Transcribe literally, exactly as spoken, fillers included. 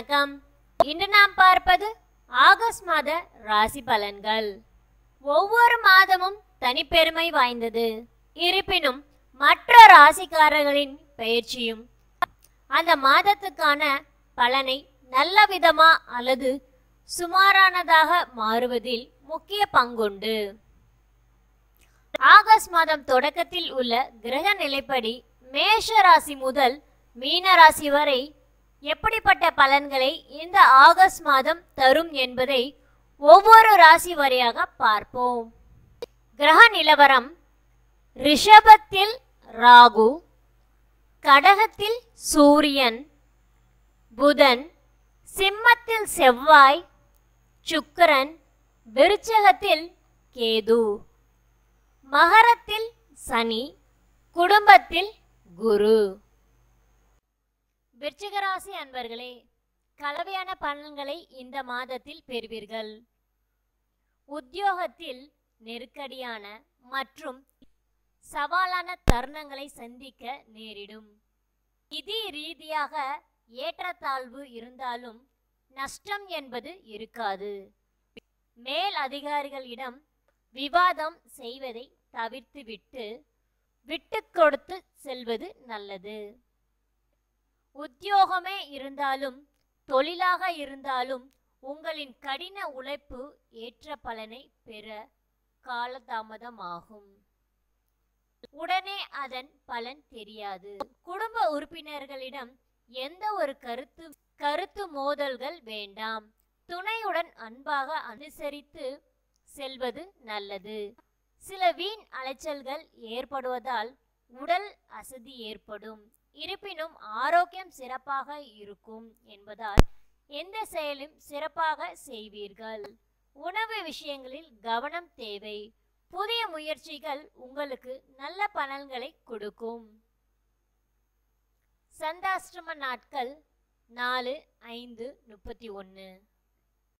வணக்கம். இன்று நாம் பார்ப்பது ஆகஸ்ட் மாத ராசி பலன்கள். ஒவ்வொரு மாதமும் தனிப்பெருமை வாய்ந்தது. இருப்பினும் மற்ற ராசிக்காரர்களின் பெயர்ச்சியும் அந்த மாதத்துக்கான பலனை நல்ல விதமா அல்லது சுமாரானதாக மாறுவதில் முக்கிய பங்குண்டு. ஆகஸ்ட் மாதம் தொடக்கத்தில் உள்ள கிரக நிலைப்படி மேஷ ராசி முதல் மீன ராசி வரை எப்படிப்பட்ட பலன்களை இந்த ஆகஸ்ட் மாதம் தரும் என்பதை ஒவ்வொரு ராசி வாரியாக பார்ப்போம். கிரக நிலவரம்: ரிஷபத்தில் ராகு, கடகத்தில் சூரியன், புதன், சிம்மத்தில் செவ்வாய், சுக்கிரன், விருச்சகத்தில் கேது, மகரத்தில் சனி, குடும்பத்தில் குரு. விருச்சிக ராசி அன்பர்களே, கலவையான பலன்களை இந்த மாதத்தில் பெறுவீர்கள். உத்தியோகத்தில் நெருக்கடியான மற்றும் சவாலான தருணங்களை சந்திக்க நேரிடும். நிதி ரீதியாக ஏற்றத்தாழ்வு இருந்தாலும் நஷ்டம் என்பது இருக்காது. மேல் அதிகாரிகளிடம் விவாதம் செய்வதை தவிர்த்துவிட்டு விட்டு கொடுத்து செல்வது நல்லது. உத்தியோகமே இருந்தாலும் தொழிலாக இருந்தாலும் உங்களின் கடின உழைப்பு ஏற்ற பலனை பெற காலதாமதமாகும். உடனே அதன் பலன் தெரியாது. குடும்ப உறுப்பினர்களிடம் எந்த ஒரு கருத்து கருத்து மோதல்கள் வேண்டாம். துணையுடன் அன்பாக அனுசரித்து செல்வது நல்லது. சில வீண் அலைச்சல்கள் ஏற்படுவதால் உடல் அசதி ஏற்படும். இருப்பினும் ஆரோக்கியம் சிறப்பாக இருக்கும் என்பதால் எந்த செயலும் சிறப்பாக செய்வீர்கள். உணவு விஷயங்களில் கவனம் தேவை. புதிய முயற்சிகள் உங்களுக்கு நல்ல பலன்களை கொடுக்கும். சந்தாஷ்டம நாட்கள் நாலு ஐந்து முப்பத்தி ஒன்று.